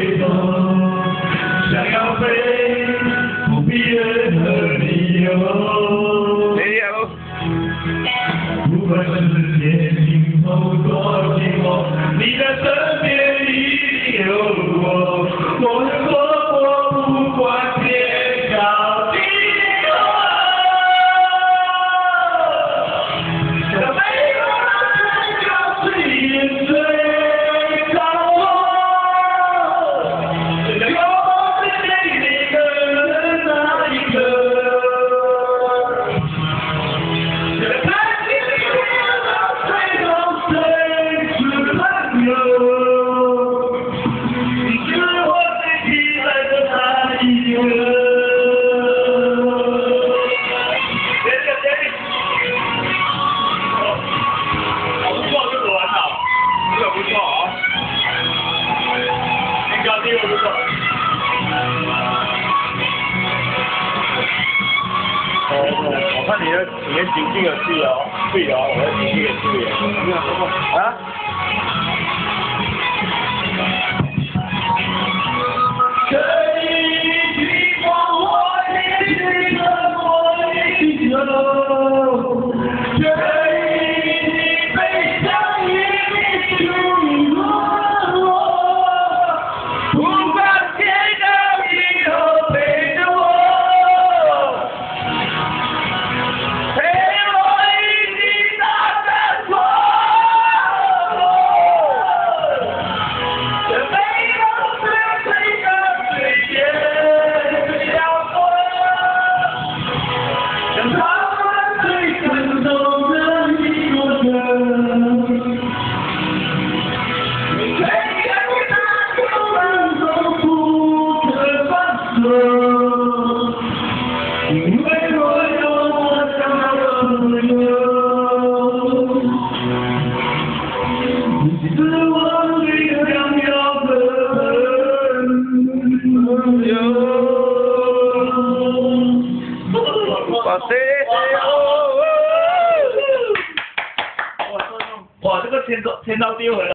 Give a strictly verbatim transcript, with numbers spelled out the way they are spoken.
回头，想要飞，不必任何理由。不管世界尽头多寂寞，你的身边一定有我。我的错过，不管天高地厚。这美好的就是眼泪。 我看你的你的情绪有对哦，对哦，我的情绪也对哦。啊？ 可以去往我的心的我的手，可以悲伤与你诉说，不管天高地厚陪着我。 因为我有我想要的朋友，你是我最想要的朋友。哇，这个天招天招跌回来。